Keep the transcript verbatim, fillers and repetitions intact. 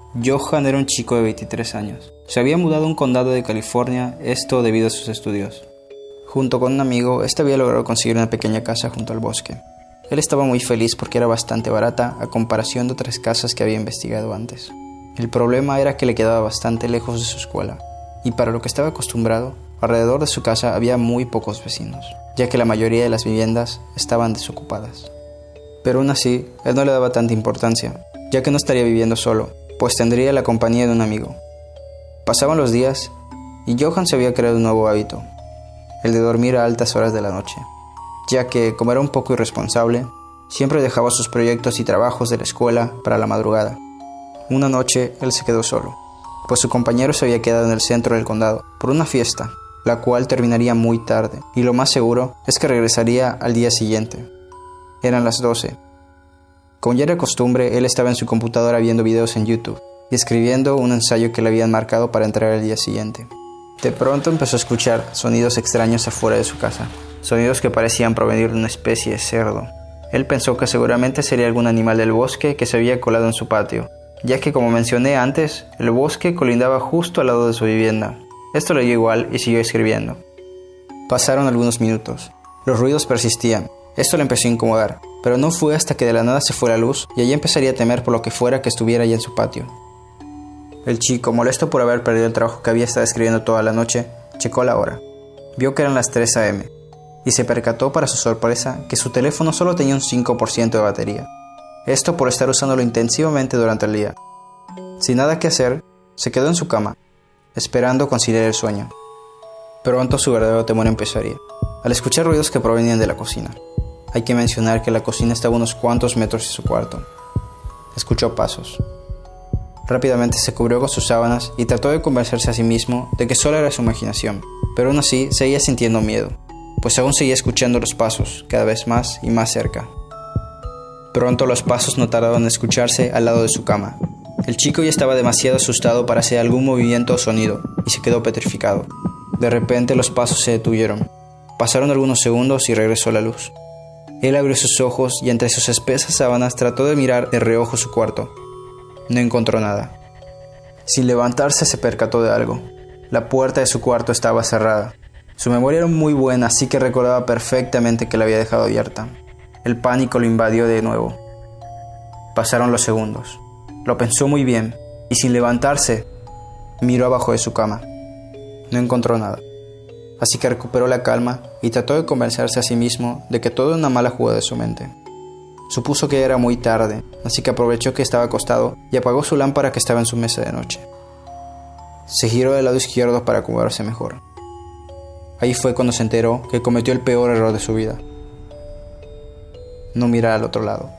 Johan era un chico de veintitrés años. Se había mudado a un condado de California, esto debido a sus estudios. Junto con un amigo, este había logrado conseguir una pequeña casa junto al bosque. Él estaba muy feliz porque era bastante barata a comparación de otras casas que había investigado antes. El problema era que le quedaba bastante lejos de su escuela, y para lo que estaba acostumbrado, alrededor de su casa había muy pocos vecinos, ya que la mayoría de las viviendas estaban desocupadas. Pero aún así, él no le daba tanta importancia, ya que no estaría viviendo solo, pues tendría la compañía de un amigo. Pasaban los días, y Johan se había creado un nuevo hábito, el de dormir a altas horas de la noche, ya que, como era un poco irresponsable, siempre dejaba sus proyectos y trabajos de la escuela para la madrugada. Una noche, él se quedó solo, pues su compañero se había quedado en el centro del condado por una fiesta, la cual terminaría muy tarde, y lo más seguro es que regresaría al día siguiente. Eran las doce. Como ya era costumbre, él estaba en su computadora viendo videos en YouTube y escribiendo un ensayo que le habían marcado para entrar al día siguiente. De pronto empezó a escuchar sonidos extraños afuera de su casa, sonidos que parecían provenir de una especie de cerdo. Él pensó que seguramente sería algún animal del bosque que se había colado en su patio, ya que, como mencioné antes, el bosque colindaba justo al lado de su vivienda. Esto le dio igual y siguió escribiendo. Pasaron algunos minutos. Los ruidos persistían. Esto le empezó a incomodar, pero no fue hasta que de la nada se fue la luz y allí empezaría a temer por lo que fuera que estuviera allá en su patio. El chico, molesto por haber perdido el trabajo que había estado escribiendo toda la noche, checó la hora. Vio que eran las tres a eme y se percató para su sorpresa que su teléfono solo tenía un cinco por ciento de batería. Esto por estar usándolo intensivamente durante el día. Sin nada que hacer, se quedó en su cama, esperando conciliar el sueño. Pronto su verdadero temor empezaría, al escuchar ruidos que provenían de la cocina. Hay que mencionar que la cocina estaba a unos cuantos metros de su cuarto. Escuchó pasos. Rápidamente se cubrió con sus sábanas y trató de convencerse a sí mismo de que solo era su imaginación, pero aún así seguía sintiendo miedo, pues aún seguía escuchando los pasos, cada vez más y más cerca. Pronto los pasos no tardaron en escucharse al lado de su cama. El chico ya estaba demasiado asustado para hacer algún movimiento o sonido, y se quedó petrificado. De repente los pasos se detuvieron. Pasaron algunos segundos y regresó la luz. Él abrió sus ojos y entre sus espesas sábanas trató de mirar de reojo su cuarto. No encontró nada. Sin levantarse se percató de algo. La puerta de su cuarto estaba cerrada. Su memoria era muy buena, así que recordaba perfectamente que la había dejado abierta. El pánico lo invadió de nuevo. Pasaron los segundos. Lo pensó muy bien y sin levantarse, miró abajo de su cama. No encontró nada. Así que recuperó la calma y trató de convencerse a sí mismo de que todo era una mala jugada de su mente. Supuso que era muy tarde, así que aprovechó que estaba acostado y apagó su lámpara que estaba en su mesa de noche. Se giró del lado izquierdo para acomodarse mejor. Ahí fue cuando se enteró que cometió el peor error de su vida: no mirar al otro lado.